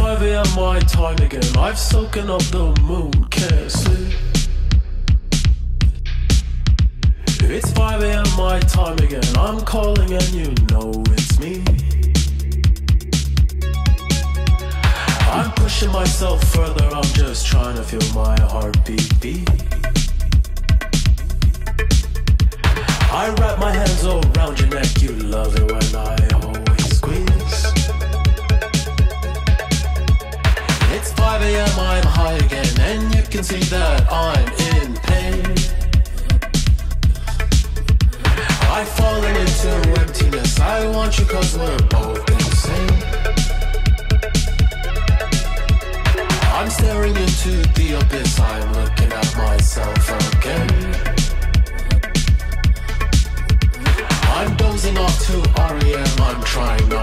5 a.m. my time again. I've soaken up the moon, can't sleep. It's 5 a.m. my time again. I'm calling and you know it's me. I'm pushing myself further, I'm just trying to feel my heartbeat beat. I wrap my hands around your neck, you love it when I always squeeze. It's 5 a.m. I'm high again, and you can see that I'm in pain. I've fallen into emptiness, I want you cause we're both insane. I'm staring into the abyss, I'm looking at myself again. I'm dozing off to REM, I'm trying